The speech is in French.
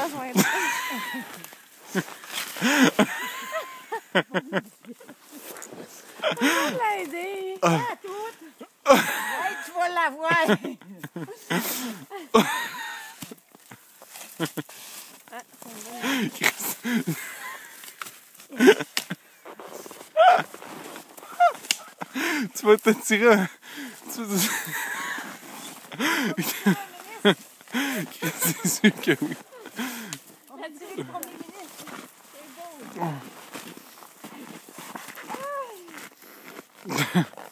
je vais être... On va l'aider. Ah, tout. Hey, tu vas l'avoir. Ah, tu vas te tirer un... C'est sûr que oui. On a tiré le premier ministre. C'est beau.